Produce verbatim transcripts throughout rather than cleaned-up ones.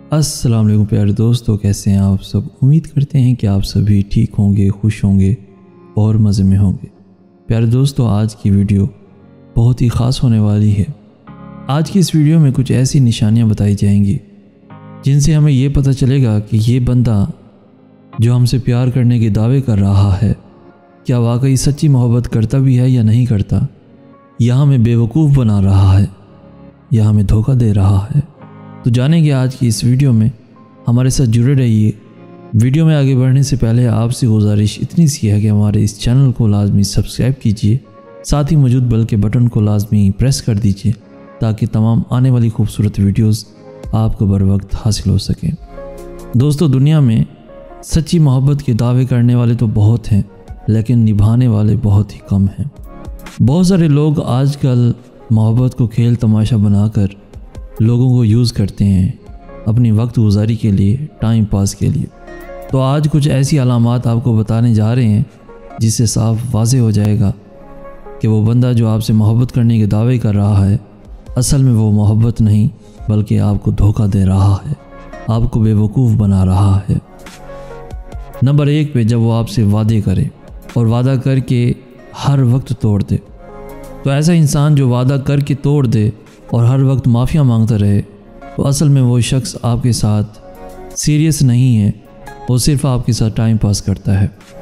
السلام علیکم پیارے دوستو، کیسے ہیں آپ سب؟ امید کرتے ہیں کہ آپ سبھی ٹھیک ہوں گے، خوش ہوں گے اور مزے میں ہوں گے۔ پیارے دوستو، آج کی ویڈیو بہت ہی خاص ہونے والی ہے۔ آج کی اس ویڈیو میں کچھ ایسی نشانیاں بتائی جائیں گی جن سے ہمیں یہ پتہ چلے گا کہ یہ بندہ جو ہم سے پیار کرنے کے دعوے کر رہا ہے کیا واقعی سچی محبت کرتا بھی ہے یا نہیں کرتا، یا ہمیں بیوقوف بنا رہا ہے یا ہمیں دھوکہ دے رہا ہے۔ تو جانیں گے آج کی اس ویڈیو میں، ہمارے ساتھ جڑے رہیے۔ ویڈیو میں آگے بڑھنے سے پہلے آپ سے گزارش اتنی سی ہے کہ ہمارے اس چینل کو لازمی سبسکرائب کیجئے، ساتھ ہی موجود بیل کے بٹن کو لازمی پریس کر دیجئے تاکہ تمام آنے والی خوبصورت ویڈیوز آپ کو بر وقت حاصل ہو سکیں۔ دوستو، دنیا میں سچی محبت کے دعوے کرنے والے تو بہت ہیں، لیکن نبھانے والے بہت ہی کم ہیں۔ بہت سارے لوگ آج کل محبت کو کھیل تماشا بنا کر لوگوں کو یوز کرتے ہیں اپنی وقت گزاری کے لیے، ٹائم پاس کے لیے۔ تو آج کچھ ایسی علامات آپ کو بتانے جا رہے ہیں جس سے صاف واضح ہو جائے گا کہ وہ بندہ جو آپ سے محبت کرنے کے دعوے کر رہا ہے اصل میں وہ محبت نہیں بلکہ آپ کو دھوکہ دے رہا ہے، آپ کو بیوقوف بنا رہا ہے۔ نمبر ایک پہ، جب وہ آپ سے وعدے کرے اور وعدہ کر کے ہر وقت توڑ دے۔ تو ایسا انسان جو وعدہ کر کے توڑ دے اور ہر وقت معافیاں مانگتا رہے تو اصل میں وہ شخص آپ کے ساتھ سیریس نہیں ہے، وہ صرف آپ کے ساتھ ٹائم پاس کرتا ہے۔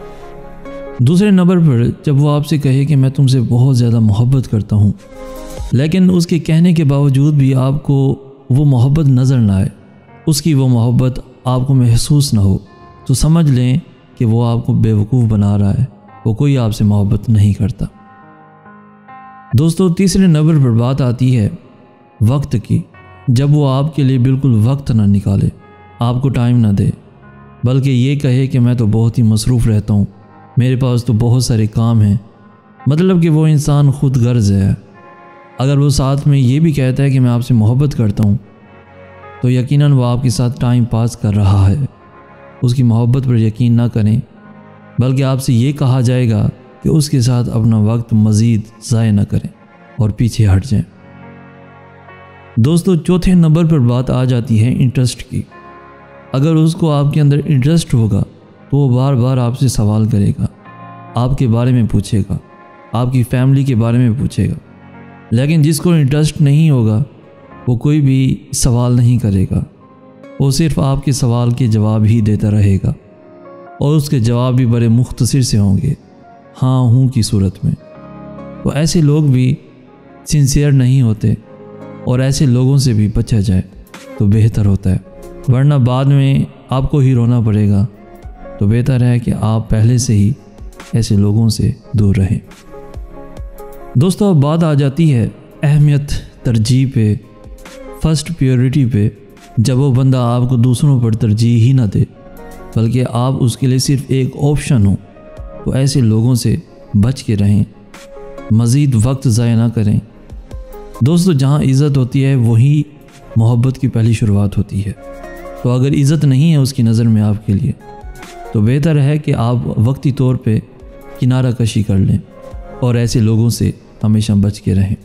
دوسرے نمبر پر، جب وہ آپ سے کہے کہ میں تم سے بہت زیادہ محبت کرتا ہوں، لیکن اس کے کہنے کے باوجود بھی آپ کو وہ محبت نظر نہ آئے، اس کی وہ محبت آپ کو محسوس نہ ہو، تو سمجھ لیں کہ وہ آپ کو بیوقوف بنا رہا ہے، وہ کوئی آپ سے محبت نہیں کرتا۔ دوستو، تیسرے نمبر پر بات آتی ہے وقت کی۔ جب وہ آپ کے لیے بالکل وقت نہ نکالے، آپ کو ٹائم نہ دے، بلکہ یہ کہے کہ میں تو بہت ہی مصروف رہتا ہوں، میرے پاس تو بہت سارے کام ہیں، مطلب کہ وہ انسان خود غرض ہے۔ اگر وہ ساتھ میں یہ بھی کہتا ہے کہ میں آپ سے محبت کرتا ہوں تو یقیناً وہ آپ کے ساتھ ٹائم پاس کر رہا ہے۔ اس کی محبت پر یقین نہ کریں، بلکہ آپ سے یہ کہا جائے گا کہ اس کے ساتھ اپنا وقت مزید ضائع نہ کریں اور پیچھے ہٹ جائیں۔ دوستو، چوتھے نمبر پر بات آ جاتی ہے انٹرسٹ کی۔ اگر اس کو آپ کے اندر انٹرسٹ ہوگا تو وہ بار بار آپ سے سوال کرے گا، آپ کے بارے میں پوچھے گا، آپ کی فیملی کے بارے میں پوچھے گا۔ لیکن جس کو انٹرسٹ نہیں ہوگا وہ کوئی بھی سوال نہیں کرے گا، وہ صرف آپ کے سوال کے جواب ہی دیتا رہے گا، اور اس کے جواب بھی بڑے مختصر سے ہوں گے، ہاں ہوں کی صورت میں۔ تو ایسے لوگ بھی سنسیئر نہیں ہوتے، اور ایسے لوگوں سے بھی بچا جائے تو بہتر ہوتا ہے، ورنہ بعد میں آپ کو ہی رونا پڑے گا۔ تو بہتر ہے کہ آپ پہلے سے ہی ایسے لوگوں سے دور رہیں۔ دوستو، اب بات آ جاتی ہے اہمیت، ترجیح پہ، فرسٹ پیورٹی پہ۔ جب وہ بندہ آپ کو دوسروں پر ترجیح ہی نہ دے بلکہ آپ اس کے لیے صرف ایک آپشن ہو، تو ایسے لوگوں سے بچ کے رہیں، مزید وقت ضائع نہ کریں۔ دوستو، جہاں عزت ہوتی ہے وہی محبت کی پہلی شروعات ہوتی ہے۔ تو اگر عزت نہیں ہے اس کی نظر میں آپ کے لیے تو بہتر ہے کہ آپ وقتی طور پہ کنارہ کشی کر لیں اور ایسے لوگوں سے ہمیشہ بچ کے رہیں۔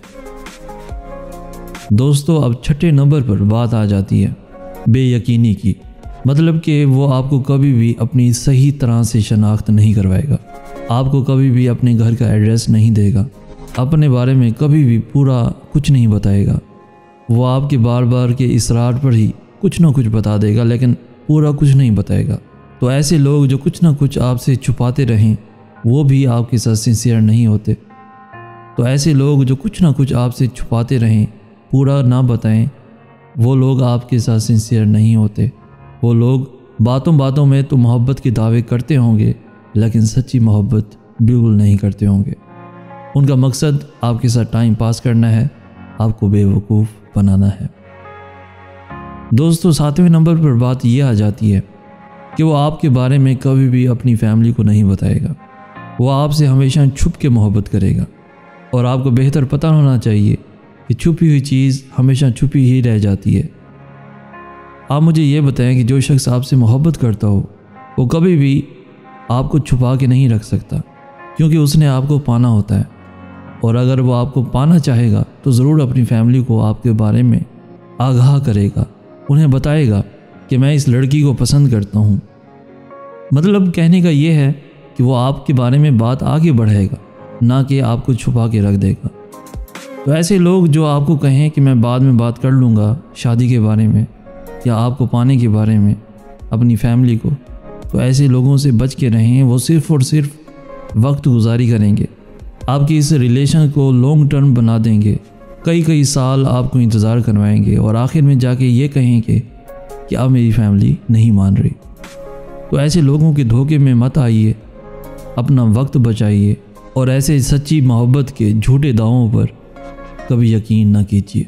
دوستو، اب چھٹے نمبر پر بات آ جاتی ہے بے یقینی کی۔ مطلب کہ وہ آپ کو کبھی بھی اپنی صحیح طرح سے شناخت نہیں کروائے گا، آپ کو کبھی بھی اپنے گھر کا ایڈریس نہیں دے گا، اپنے بارے میں کبھی بھی پورا کچھ نہیں بتائے گا۔ وہ آپ کے بار بار کے اصرار پر ہی کچھ نہ کچھ بتا دے گا، لیکن پورا کچھ نہیں بتائے گا۔ تو ایسے لوگ جو کچھ نہ کچھ آپ سے چھپاتے رہیں وہ بھی آپ کے ساتھ سنسیئر نہیں ہوتے۔ تو ایسے لوگ جو کچھ نہ کچھ آپ سے چھپاتے رہیں، پورا نہ بتائیں، وہ لوگ آپ کے ساتھ سنسیئر نہیں ہوتے۔ وہ لوگ باتوں باتوں میں تو محبت کے دعوے کرتے ہوں گے لیکن سچی محبت بالکل نہیں کرتے ہوں گے۔ ان کا مقصد آپ کے ساتھ ٹائم پاس کرنا ہے، آپ کو بیوقوف بنانا ہے۔ دوستو، ساتویں نمبر پر بات یہ آ جاتی ہے کہ وہ آپ کے بارے میں کبھی بھی اپنی فیملی کو نہیں بتائے گا، وہ آپ سے ہمیشہ چھپ کے محبت کرے گا، اور آپ کو بہتر پتہ ہونا چاہیے کہ چھپی ہوئی چیز ہمیشہ چھپی ہی رہ جاتی ہے۔ آپ مجھے یہ بتائیں کہ جو شخص آپ سے محبت کرتا ہو وہ کبھی بھی آپ کو چھپا کے نہیں رکھ سکتا، کیونکہ اس نے آپ کو پانا ہوتا ہے، اور اگر وہ آپ کو پانا چاہے گا تو ضرور اپنی فیملی کو آپ کے بارے میں آگاہ کرے گا، انہیں بتائے گا کہ میں اس لڑکی کو پسند کرتا ہوں۔ مطلب کہنے کا یہ ہے کہ وہ آپ کے بارے میں بات آگے بڑھائے گا، نہ کہ آپ کو چھپا کے رکھ دے گا۔ تو ایسے لوگ جو آپ کو کہیں کہ میں بعد میں بات کر لوں گا شادی کے بارے میں یا آپ کو پانے کے بارے میں، اپنی فیملی کو، تو ایسے لوگوں سے بچ کے رہیں۔ وہ صرف اور صرف وقت گزاری کریں گے، آپ کی اس ریلیشن کو لانگ ٹرم بنا دیں گے، کئی کئی سال آپ کو انتظار کروائیں گے اور آخر میں جا کے یہ کہیں کہ کہ اب میری فیملی نہیں مان رہی۔ تو ایسے لوگوں کے دھوکے میں مت آئیے، اپنا وقت بچائیے اور ایسے سچی محبت کے جھوٹے دعووں پر کبھی یقین نہ کیجیے۔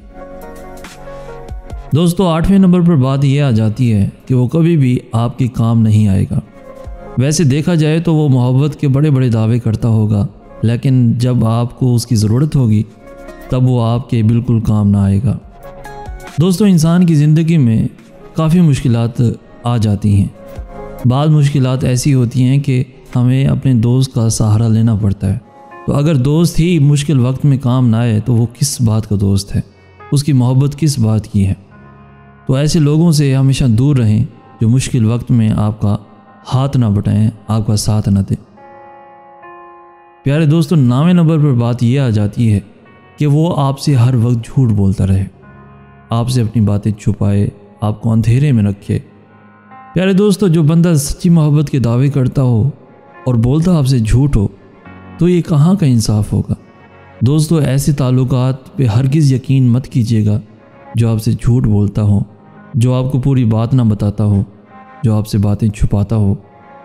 دوستو آٹھویں نمبر پر بات یہ آ جاتی ہے کہ وہ کبھی بھی آپ کے کام نہیں آئے گا۔ ویسے دیکھا جائے تو وہ محبت کے بڑے بڑے دعوے کرتا ہوگا، لیکن جب آپ کو اس کی ضرورت ہوگی تب وہ آپ کے بالکل کام نہ آئے گا۔ دوستو انسان کی زندگی میں کافی مشکلات آ جاتی ہیں۔ بعض مشکلات ایسی ہوتی ہیں کہ ہمیں اپنے دوست کا سہارا لینا پڑتا ہے۔ تو اگر دوست ہی مشکل وقت میں کام نہ آئے تو وہ کس بات کا دوست ہے، اس کی محبت کس بات کی ہے؟ تو ایسے لوگوں سے ہمیشہ دور رہیں جو مشکل وقت میں آپ کا ہاتھ نہ بٹائیں، آپ کا ساتھ نہ دیں۔ پیارے دوستو نویں نمبر پر بات یہ آ جاتی ہے کہ وہ آپ سے ہر وقت جھوٹ بولتا رہے، آپ سے اپنی باتیں چھپائے، آپ کو اندھیرے میں رکھے۔ پیارے دوستو جو بندہ سچی محبت کے دعوے کرتا ہو اور بولتا آپ سے جھوٹ ہو تو یہ کہاں کا انصاف ہوگا؟ دوستو ایسے تعلقات پہ ہرگز یقین مت کیجیے گا جو آپ سے جھوٹ بولتا ہو، جو آپ کو پوری بات نہ بتاتا ہو، جو آپ سے باتیں چھپاتا ہو۔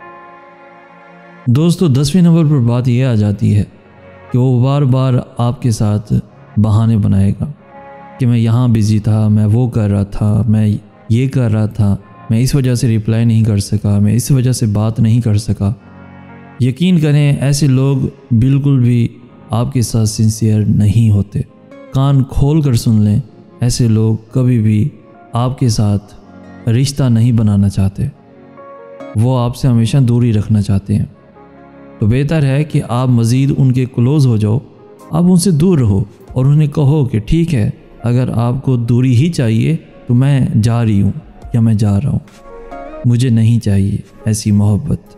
دوستو دسویں نمبر پر بات یہ آ جاتی ہے کہ وہ بار بار آپ کے ساتھ بہانے بنائے گا کہ میں یہاں بزی تھا، میں وہ کر رہا تھا، میں یہ کر رہا تھا، میں اس وجہ سے رپلائی نہیں کر سکا، میں اس وجہ سے بات نہیں کر سکا۔ یقین کریں ایسے لوگ بالکل بھی آپ کے ساتھ سنسیئر نہیں ہوتے۔ کان کھول کر سن لیں، ایسے لوگ کبھی بھی آپ کے ساتھ رشتہ نہیں بنانا چاہتے، وہ آپ سے ہمیشہ دوری رکھنا چاہتے ہیں۔ تو بہتر ہے کہ آپ مزید ان کے کلوز ہو جاؤ، آپ ان سے دور رہو اور انہیں کہو کہ ٹھیک ہے، اگر آپ کو دوری ہی چاہیے تو میں جا رہی ہوں یا میں جا رہا ہوں، مجھے نہیں چاہیے ایسی محبت۔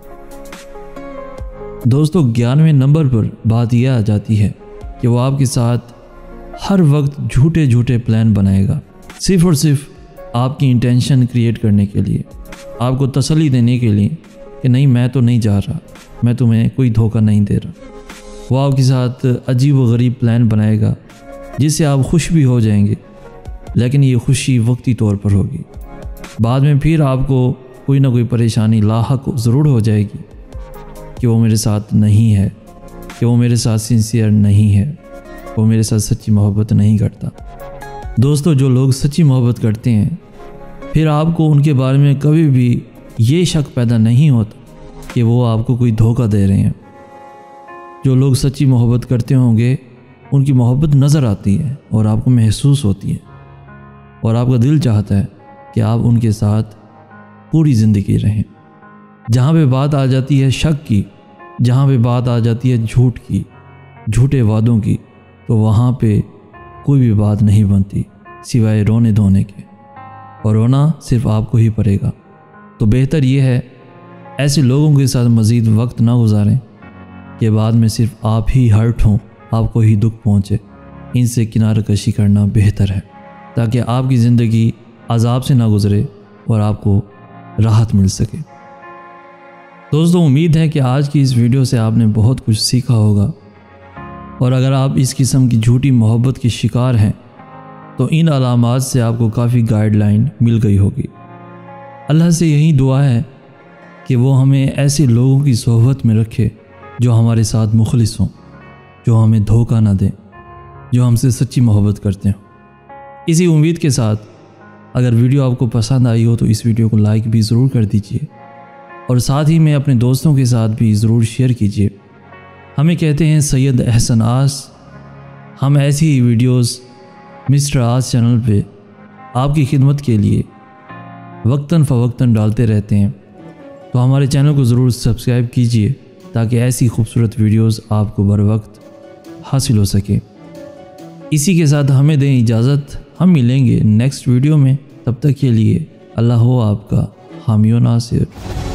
دوستو گیارہویں نمبر پر بات یہ آ جاتی ہے کہ وہ آپ کے ساتھ ہر وقت جھوٹے جھوٹے پلان بنائے گا، صرف اور صرف آپ کی انٹینشن کریٹ کرنے کے لیے، آپ کو تسلی دینے کے لیے کہ نہیں میں تو نہیں جا رہا، میں تمہیں کوئی دھوکہ نہیں دے رہا۔ وہ آپ کے ساتھ عجیب و غریب پلان بنائے گا جس سے آپ خوش بھی ہو جائیں گے، لیکن یہ خوشی وقتی طور پر ہوگی، بعد میں پھر آپ کو کوئی نہ کوئی پریشانی لاحق ضرور ہو جائے گی کہ وہ میرے ساتھ نہیں ہے، کہ وہ میرے ساتھ سنسیئر نہیں ہے، وہ میرے ساتھ سچی محبت نہیں کرتا۔ دوستو جو لوگ سچی محبت کرتے ہیں پھر آپ کو ان کے بارے میں کبھی بھی یہ شک پیدا نہیں ہوتا کہ وہ آپ کو کوئی دھوکہ دے رہے ہیں۔ جو لوگ سچی محبت کرتے ہوں گے ان کی محبت نظر آتی ہے اور آپ کو محسوس ہوتی ہے اور آپ کا دل چاہتا ہے کہ آپ ان کے ساتھ پوری زندگی رہیں۔ جہاں پہ بات آ جاتی ہے شک کی، جہاں پہ بات آ جاتی ہے جھوٹ کی، جھوٹے وعدوں کی، تو وہاں پہ کوئی بھی بات نہیں بنتی سوائے رونے دھونے کے، اور رونا صرف آپ کو ہی پڑے گا۔ تو بہتر یہ ہے ایسے لوگوں کے ساتھ مزید وقت نہ گزاریں کہ بعد میں صرف آپ ہی ہرٹ ہوں، آپ کو ہی دکھ پہنچے۔ ان سے کنارہ کشی کرنا بہتر ہے تاکہ آپ کی زندگی عذاب سے نہ گزرے اور آپ کو راحت مل سکے۔ دوستو امید ہے کہ آج کی اس ویڈیو سے آپ نے بہت کچھ سیکھا ہوگا، اور اگر آپ اس قسم کی جھوٹی محبت کے شکار ہیں تو ان علامات سے آپ کو کافی گائیڈ لائن مل گئی ہوگی۔ اللہ سے یہی دعا ہے کہ وہ ہمیں ایسے لوگوں کی صحبت میں رکھے جو ہمارے ساتھ مخلص ہوں، جو ہمیں دھوکہ نہ دیں، جو ہم سے سچی محبت کرتے ہوں۔ اسی امید کے ساتھ اگر ویڈیو آپ کو پسند آئی ہو تو اس ویڈیو کو لائک بھی ضرور کر دیجئے، اور ساتھ ہی میں اپنے دوستوں کے ساتھ بھی ضرور شیئر کیجئے۔ ہمیں کہتے ہیں سید احسن آس، ہم ایسی ہی ویڈیوز مسٹر آس چینل پہ آپ کی خدمت کے لیے وقتاً فوقتاً ڈالتے رہتے ہیں، تو ہمارے چینل کو ضرور سبسکرائب کیجئے تاکہ ایسی خوبصورت ویڈیوز آپ کو بر وقت حاصل ہو سکے۔ اسی کے ساتھ ہمیں دیں اجازت، ہم ملیں گے نیکسٹ ویڈیو میں، تب تک کے لیے اللہ ہو آپ کا حامی و ناصر۔